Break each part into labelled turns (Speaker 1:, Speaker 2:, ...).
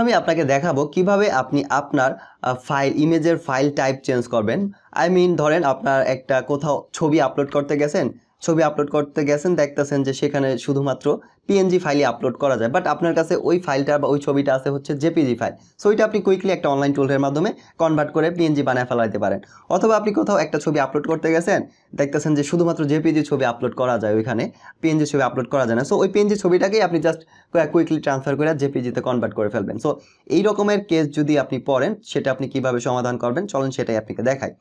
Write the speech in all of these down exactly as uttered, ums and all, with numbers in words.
Speaker 1: আমি আপনাকে দেখাবো কিভাবে আপনি আপনার ফাইল ইমেজের ফাইল টাইপ চেঞ্জ করবেন। আই মিন ধরেন আপনার একটা কোথাও ছবি আপলোড করতে গেছেন ছবি আপলোড করতে গেছেন দেখতেছেন যে সেখানে শুধুমাত্র পিএনজি ফাইলই আপলোড করা যায়, বাট আপনার কাছে ওই ফাইলটা বা ওই ছবিটা আছে হচ্ছে জেপিজি ফাইল। সো ওইটা আপনি কুইকলি একটা অনলাইন টুলের মাধ্যমে কনভার্ট করে পিএনজি বানায় ফেলাইতে পারেন। অথবা আপনি কোথাও একটা ছবি আপলোড করতে গেছেন দেখতেছেন যে শুধুমাত্র জেপিজি ছবি আপলোড করা যায়, ওইখানে পিএনজি ছবি আপলোড করা যায় না। সো ওই পিএনজি ছবিটাকেই আপনি জাস্ট কুইকলি ট্রান্সফার করে জেপিজিতে কনভার্ট করে ফেলবেন। সো এই রকমের কেস যদি আপনি পড়েন সেটা আপনি কিভাবে সমাধান করবেন চলুন সেটাই আপনাকে দেখাই।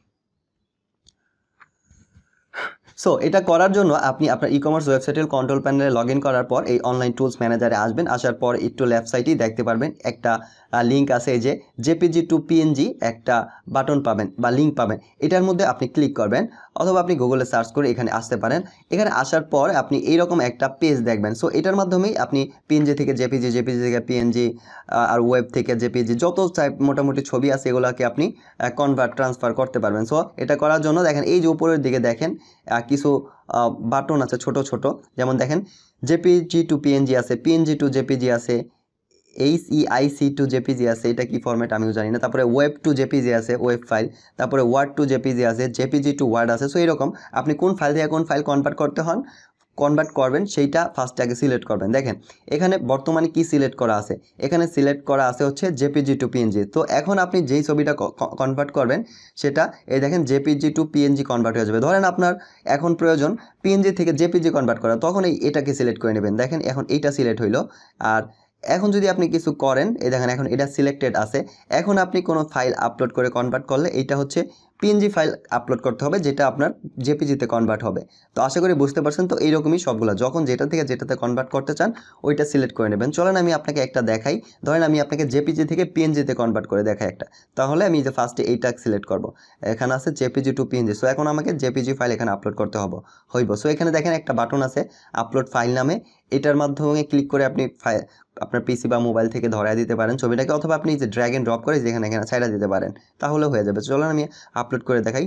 Speaker 1: সো এটা করার জন্য আপনি আপনার ই কমার্স ওয়েবসাইটের কন্ট্রোল প্যানেলে লগ ইন করার পর এই অনলাইন টুলস ম্যানেজারে আসবেন। আসার পর একটু লেফট সাইডেই দেখতে পারবেন একটা লিঙ্ক আছে, এই যে জেপিজি টু পিএনজি একটা বাটন পাবেন বা লিঙ্ক পাবেন, এটার মধ্যে আপনি ক্লিক করবেন। অথবা আপনি গুগলে সার্চ করে এখানে আসতে পারেন। এখানে আসার পর আপনি এইরকম একটা পেজ দেখবেন। সো এটার মাধ্যমেই আপনি পিএনজি থেকে জেপিজি, জেপিজি থেকে পিএনজি আর ওয়েব থেকে জেপিজি যত টাইপ মোটামুটি ছবি আছে এগুলোকে আপনি কনভার্ট ট্রান্সফার করতে পারবেন। সো এটা করার জন্য দেখেন এই যে উপরের দিকে দেখেন কিছু বাটন আছে ছোট ছোট, যেমন দেখেন জেপিজি টু পিএনজি আছে, পিএনজি টু জেপিজি আছে, H E I C to JPG আছে, এটা কি ফরম্যাট আমিও জানি না। তারপরে ওয়েব টু জেপিজি আছে, ওয়েব ফাইল। তারপরে ওয়ার্ড টু জেপিজি আছে, জেপিজি টু ওয়ার্ড আছে। সো এরকম আপনি কোন ফাইল থেকে কোন ফাইল কনভার্ট করতে হন কনভার্ট করবেন সেইটা ফার্স্ট আগে সিলেক্ট করবেন। দেখেন এখানে বর্তমানে কি সিলেক্ট করা আছে, এখানে সিলেক্ট করা আছে হচ্ছে জেপিজি টু পিএনজি। তো এখন আপনি যেই ছবিটা কনভার্ট করবেন সেটা এই দেখেন জেপিজি টু পিএনজি কনভার্ট হয়ে যাবে। ধরেন আপনার এখন প্রয়োজন পিএনজি থেকে জেপিজি কনভার্ট করা, তখন এই এটাকে সিলেক্ট করে নেবেন। দেখেন এখন এইটা সিলেক্ট হইলো। আর এখন যদি আপনি কিছু করেন এই দেখেন এখন এটা সিলেক্টেড আছে। এখন আপনি কোনো ফাইল আপলোড করে কনভার্ট করলে এইটা হচ্ছে পিএনজি ফাইল আপলোড করতে হবে যেটা আপনার জেপিজিতে কনভার্ট হবে। তো আশা করি বুঝতে পারছেন। তো এইরকমই সবগুলো যখন যেটা থেকে যেটাতে কনভার্ট করতে চান ওইটা সিলেক্ট করে নেবেন। চলেন আমি আপনাকে একটা দেখাই। ধরেন আমি আপনাকে জেপিজি থেকে পিএনজিতে কনভার্ট করে দেখাই একটা। তাহলে আমি যে ফার্স্টে এইটা সিলেক্ট করব। এখানে আছে জেপিজি টু পিএনজি। সো এখন আমাকে জেপিজি ফাইল এখানে আপলোড করতে হবে হইব। সো এখানে দেখেন একটা বাটন আছে আপলোড ফাইল নামে, এটার মাধ্যমে ক্লিক করে আপনি ফাইল আপনার পিসি বা মোবাইল থেকে ধরায় দিতে পারেন ছবিটাকে, অথবা আপনি যে ড্র্যাগ এন্ড ড্রপ করে যেখানে এখানে ছাইড়া দিতে পারেন, তাহলে হয়ে যাবে। চলুন আমি আপলোড করে দেখাই।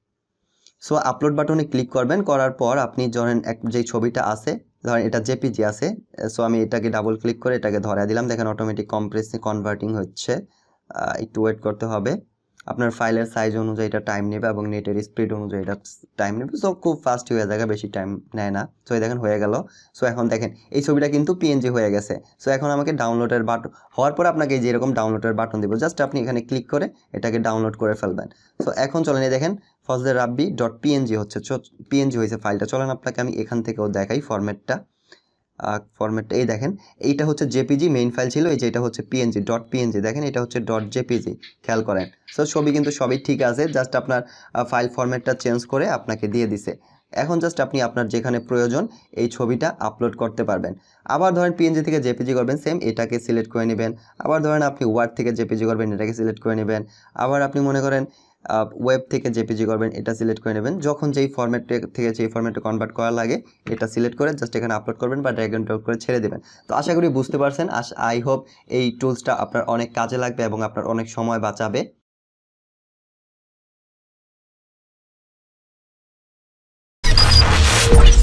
Speaker 1: সো আপলোড বাটনে ক্লিক করবেন, করার পর আপনি ধরেন এক যেই ছবিটা আছে ধরেন এটা জেপিজি আছে। সো আমি এটাকে ডাবল ক্লিক করে এটাকে ধরায় দিলাম। দেখেন অটোমেটিক কম্প্রেসিং কনভার্টিং হচ্ছে, একটু ওয়েট করতে হবে। আপনার ফাইলের সাইজ অনুযায়ী এটা টাইম নেবে এবং নেটের স্পিড অনুযায়ী এটা টাইম নেবে। সো খুব ফাস্ট হয়ে যায়, বেশি টাইম নেয় না। সো এই দেখেন হয়ে গেল। সো এখন দেখেন এই ছবিটা কিন্তু পিএনজি হয়ে গেছে। সো এখন আমাকে ডাউনলোডের বাটন হওয়ার পর আপনাকে যে এরকম ডাউনলোডের বাটন দিব, জাস্ট আপনি এখানে ক্লিক করে এটাকে ডাউনলোড করে ফেলবেন। সো এখন চলেন দেখেন ফজলে রাব্বি ডট পিএনজি হচ্ছে, পিএনজি হয়েছে ফাইলটা। চলেন আপনাকে আমি এখান থেকেও দেখাই ফরম্যাটটা। ফরম্যাটটা এই দেখেন এইটা হচ্ছে জেপিজি মেইন ফাইল ছিল, এই যে এটা হচ্ছে পিএনজি ডট পিএনজি, দেখেন এটা হচ্ছে ডট জেপিজি, খেয়াল করেন। সো ছবি কিন্তু সবই ঠিক আছে, জাস্ট আপনার ফাইল ফরম্যাটটা চেঞ্জ করে আপনাকে দিয়ে দিছে। এখন জাস্ট আপনি আপনার যেখানে প্রয়োজন এই ছবিটা আপলোড করতে পারবেন। আবার ধরেন পিএনজি থেকে জেপিজি করবেন, সেম এটাকে সিলেক্ট করে নেবেন। আবার ধরেন আপনি ওয়ার্ড থেকে জেপিজি করবেন, এটাকে সিলেক্ট করে নেবেন। আবার আপনি মনে করেন ওয়েব থেকে জেপিজি করবেন, এটা সিলেক্ট করে নেবেন। যখন যেই ফরম্যাট থেকে যেই ফরম্যাটে কনভার্ট করা লাগে এটা সিলেক্ট করে জাস্ট এখানে আপলোড করবেন বা ড্র্যাগ এন্ড ড্রপ করে ছেড়ে দেবেন। তো আশা করি বুঝতে পারছেন। আই হোপ এই টুলসটা আপনার অনেক কাজে লাগবে এবং আপনার অনেক সময় বাঁচাবে।